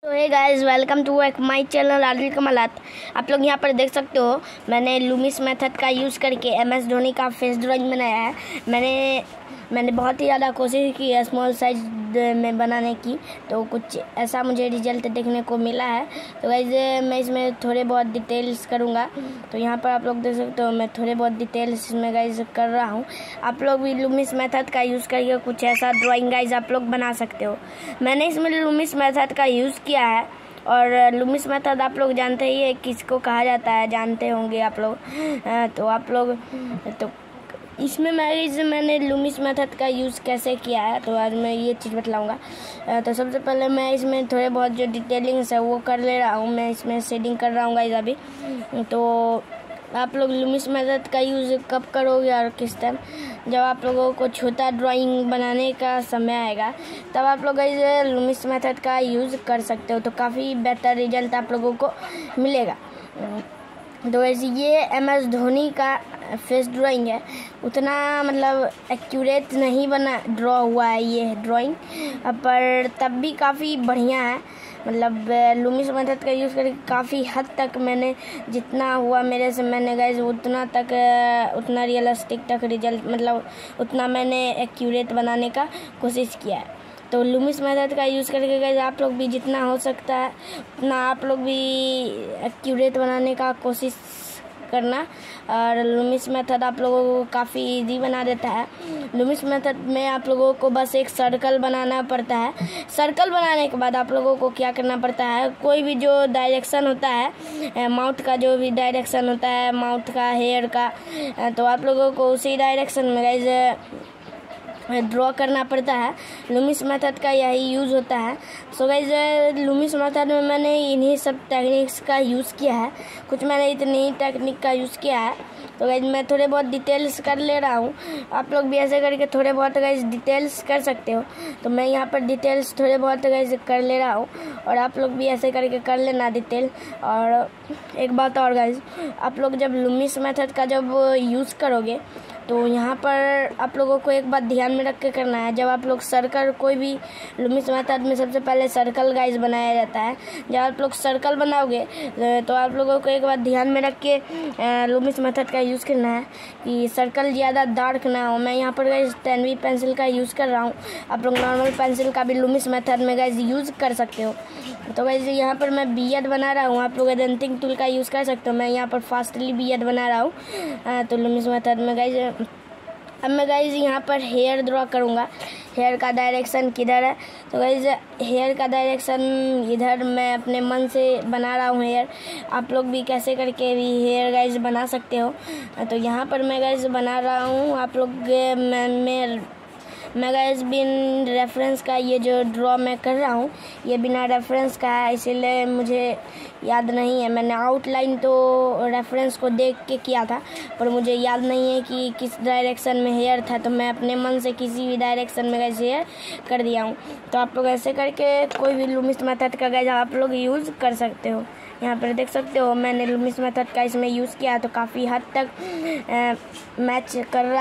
तो hey guys, welcome to my channel Adil Kamalat. आप लोग यहाँ पर देख सकते हो, मैंने लूमिस मेथड का यूज़ करके MS धोनी का फेस ड्राइंग बनाया है। मैंने बहुत ही ज़्यादा कोशिश की है स्मॉल साइज में बनाने की, तो कुछ ऐसा मुझे रिजल्ट देखने को मिला है। तो गाइस, मैं इसमें थोड़े बहुत डिटेल्स करूँगा। तो यहाँ पर आप लोग देख सकते हो, मैं थोड़े बहुत डिटेल्स इसमें गाइस कर रहा हूँ। आप लोग भी लूमिस मेथड का यूज़ करके कुछ ऐसा ड्राइंग गाइस आप लोग बना सकते हो। मैंने इसमें लूमिस मेथड का यूज़ किया है, और लूमिस मेथड आप लोग जानते ही है किसको कहा जाता है, जानते होंगे आप लोग। तो आप लोग तो इसमें मैंने लूमिस मेथड का यूज़ कैसे किया है, तो आज मैं ये चीज़ बतलाऊँगा। तो सबसे पहले मैं इसमें थोड़े बहुत जो डिटेलिंग्स है वो कर ले रहा हूँ। मैं इसमें शेडिंग कर रहा हूँ गाइस अभी। तो आप लोग लूमिस मेथड का यूज़ कब करोगे और किस टाइम, जब आप लोगों को छोटा ड्राइंग बनाने का समय आएगा, तब आप लोग गाइस लूमिस मेथड का यूज़ कर सकते हो। तो काफ़ी बेहतर रिजल्ट आप लोगों को मिलेगा। तो वैसे ये MS धोनी का फेस ड्राइंग है, उतना मतलब एक्यूरेट नहीं बना ड्रॉ हुआ है ये ड्राइंग, पर तब भी काफ़ी बढ़िया है। मतलब लूमिस मेथड का यूज़ करके काफ़ी हद तक मैंने जितना हुआ मेरे से, मैंने गाइस उतना रियलिस्टिक तक रिजल्ट, मतलब उतना मैंने एक्यूरेट बनाने का कोशिश किया है। तो लूमिस मेथड का यूज़ करके गाइस आप लोग भी जितना हो सकता है उतना आप लोग भी एक्यूरेट बनाने का कोशिश करना। और लूमिस मेथड आप लोगों को काफ़ी इजी बना देता है। लूमिस मेथड में आप लोगों को बस एक सर्कल बनाना पड़ता है। सर्कल बनाने के बाद आप लोगों को क्या करना पड़ता है, कोई भी जो डायरेक्शन होता है, माउथ का जो भी डायरेक्शन होता है, माउथ का, हेयर का, तो आप लोगों को उसी डायरेक्शन में गाइस ड्रॉ करना पड़ता है। लूमिस मेथड का यही यूज़ होता है। सो गाइस, लूमिस मेथड में मैंने इन्हीं सब टेक्निक्स का यूज़ किया है, कुछ मैंने इतनी ही टेक्निक का यूज़ किया है। तो गाइस मैं थोड़े बहुत डिटेल्स कर ले रहा हूँ, आप लोग भी ऐसे करके थोड़े बहुत गाइस डिटेल्स कर सकते हो। तो मैं यहाँ पर डिटेल्स थोड़े बहुत गाइस कर ले रहा हूँ, और आप लोग भी ऐसे करके कर लेना डिटेल। और एक बात और गाइस, आप लोग जब लूमिस मेथड का जब यूज़ करोगे, तो यहाँ पर आप लोगों को एक बात ध्यान में रख के करना है। जब आप लोग सर्कल, कोई भी लूमिस मेथड में सबसे पहले सर्कल गाइस बनाया जाता है। जब आप लोग सर्कल बनाओगे तो आप लोगों को एक बात ध्यान में रख के लूमिस मेथड का यूज़ करना है कि सर्कल ज़्यादा डार्क ना हो। मैं यहाँ पर गाइस 10B पेंसिल का यूज़ कर रहा हूँ, आप लोग नॉर्मल पेंसिल का भी लूमिस मेथड में गाइस यूज़ कर सकते हो। तो गाइस यहाँ पर मैं बियर्ड बना रहा हूँ, आप लोग एडेंटिंग टूल का यूज़ कर सकते हो। मैं यहाँ पर फास्टली बियर्ड बना रहा हूँ। तो लूमिस मेथड में गाइस अब मैं गाइस यहाँ पर हेयर ड्रॉ करूँगा। हेयर का डायरेक्शन किधर है, तो गाइस हेयर का डायरेक्शन इधर मैं अपने मन से बना रहा हूँ हेयर। आप लोग भी कैसे करके भी हेयर गाइस बना सकते हो। तो यहाँ पर मैं गाइस बना रहा हूँ। आप लोग मैं गाइस बिन रेफरेंस का ये जो ड्रॉ मैं कर रहा हूँ, ये बिना रेफरेंस का है, इसीलिए मुझे याद नहीं है। मैंने आउटलाइन तो रेफरेंस को देख के किया था, पर मुझे याद नहीं है कि किस डायरेक्शन में हेयर था, तो मैं अपने मन से किसी भी डायरेक्शन में गाइस हेयर कर दिया हूँ। तो आप लोग ऐसे करके कोई भी लूमिस मेथड का गाइस आप लोग यूज़ कर सकते हो। यहाँ पर देख सकते हो मैंने लूमिस मेथड का इसमें यूज़ किया, तो काफ़ी हद तक मैच कर रहा